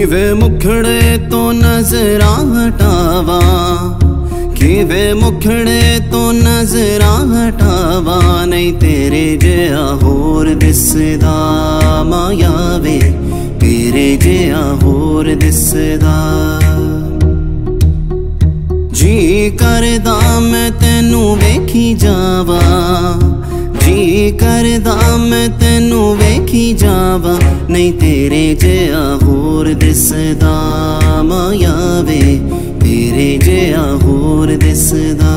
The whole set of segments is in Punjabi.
ਕਿਵੇਂ ਮੁਖੜੇ ਤੋਂ ਨਜ਼ਰਾਂ ਹਟਾਵਾਂ, ਕਿਵੇਂ ਮੁਖੜੇ ਤੋਂ ਨਜ਼ਰਾਂ ਹਟਾਵਾਂ। ਨਹੀਂ ਤੇਰੇ ਜਿਹਾ ਹੋਰ ਦਿਸਦਾ ਮਾਇਆ ਵੇ, ਤੇਰੇ ਜਿਹਾ ਹੋਰ ਦਿਸਦਾ। ਜੀ ਕਰਦਾ ਮੈਂ ਤੈਨੂੰ ਵੇਖੀ ਜਾਵਾਂ, ਜੀ ਕਰਦਾ ਮੈਂ ਤੈਨੂੰ ਵੇਖੀ ਜਾਵਾਂ। ਨਹੀਂ ਤੇਰੇ ਜਿਹਾ ਹੋਰ ਦਿਸਦਾ ਮਾਇਆ ਵੇ, ਤੇਰੇ ਜਿਹਾ ਹੋਰ ਦਿਸਦਾ।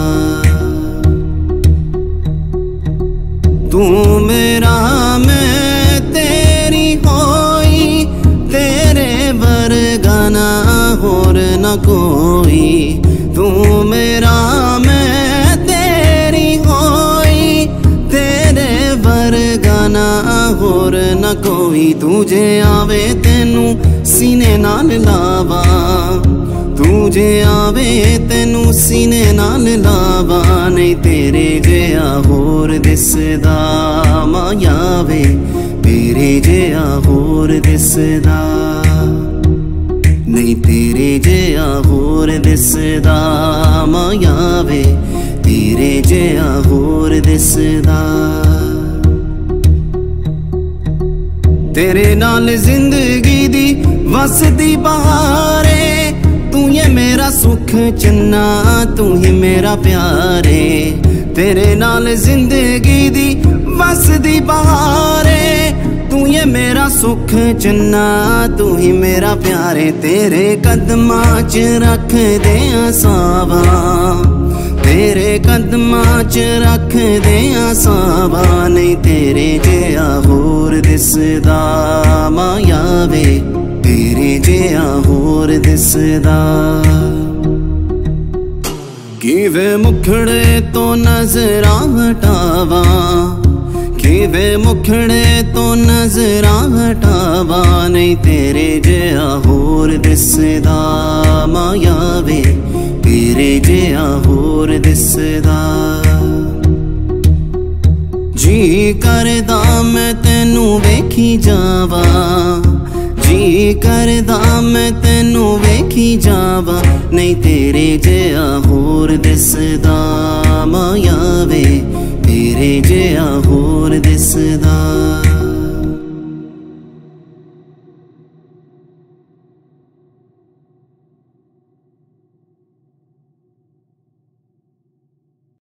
ਤੂੰ ਮੇਰਾ ਮੈਂ ਤੇਰੀ ਹੋਈ, ਤੇਰੇ ਵਰਗਾ ਨਾ ਹੋਰ ਨਾ ਕੋਈ। ਤੂੰ ਮੇਰਾ ਮੈਂ ਤੇਰੀ ਹੋਈ, ਤੇਰੇ ਵਰਗਾ ਨਾ ਹੋਰ ਨਾ ਕੋਈ। ਤੂੰ ਜੇ ਆਵੇ ਤੈਨੂੰ ਸੀਨੇ ਨਾਲ ਲਾਵਾਂ, ਤੂੰ ਜੇ ਆਵੇ ਤੈਨੂੰ ਸੀਨੇ ਨਾਲ ਲਾਵਾਂ। ਨਹੀਂ ਤੇਰੇ ਜਿਹਾ ਹੋਰ ਦਿਸਦਾ ਮਾਇਆ ਵੇ, ਤੇਰੇ ਜਿਹਾ ਹੋਰ ਦਿਸਦਾ। ਨਹੀਂ ਤੇਰੇ ਜਿਹਾ ਹੋਰ ਦਿਸਦਾ ਮਾਇਆ ਵੇ, ਤੇਰੇ ਜਿਹਾ ਹੋਰ ਦਿਸਦਾ। ਤੇਰੇ ਨਾਲ ਜ਼ਿੰਦਗੀ ਦੀ ਵਸਦੀ ਬਹਾਰੇ, ਤੂੰ ਹੀ ਮੇਰਾ ਸੁਖ ਚੰਨਾ, ਤੂੰ ਹੀ ਮੇਰਾ ਪਿਆਰੇ। ਤੇਰੇ ਨਾਲ ਜ਼ਿੰਦਗੀ ਦੀ ਵਸਦੀ ਬਹਾਰੇ, ਤੂੰ ਹੀ ਮੇਰਾ ਸੁਖ ਚੰਨਾ, ਤੂੰ ਹੀ ਮੇਰਾ ਪਿਆਰੇ। ਤੇਰੇ ਕਦਮਾਂ 'ਚ ਰੱਖਦੇ ਆਂ ਸਾਵਾਂ, ਤੇਰੇ ਕਦਮਾਂ 'ਚ ਰੱਖਦੇ ਆਂ ਸਾਵਾਂ। ਨਹੀਂ ਤੇਰੇ ਜਿਹਾ ਹੋਰ ਦਿਸਦਾ ਮਾਇਆ ਵੇ, ਤੇਰੇ ਜਿਹਾ ਹੋਰ ਦਿਸਦਾ। ਕਿਵੇਂ ਮੁਖੜੇ ਤੋਂ ਨਜ਼ਰਾਂ ਹਟਾਵਾਂ, ਕਿਵੇਂ ਮੁਖੜੇ ਤੋਂ ਨਜ਼ਰਾਂ ਹਟਾਵਾਂ। ਨਹੀਂ ਤੇਰੇ ਜਿਹਾ ਹੋਰ ਦਿਸਦਾ ਮਾਇਆ ਵੇ, ਤੇਰੇ ਜਿਹਾ ਹੋਰ ਦਿਸਦਾ। ਜੀ ਕਰਦਾ ਮੈਂ ਤੈਨੂੰ ਵੇਖੀ ਜਾਵਾਂ, ਜੀ ਕਰਦਾ ਮੈਂ ਤੈਨੂੰ ਵੇਖੀ ਜਾਵਾਂ। ਨਹੀਂ ਤੇਰੇ ਜਿਹਾ ਹੋਰ ਦਿਸਦਾ ਮਾਇਆ ਵੇ, ਤੇਰੇ ਜਿਹਾ ਹੋਰ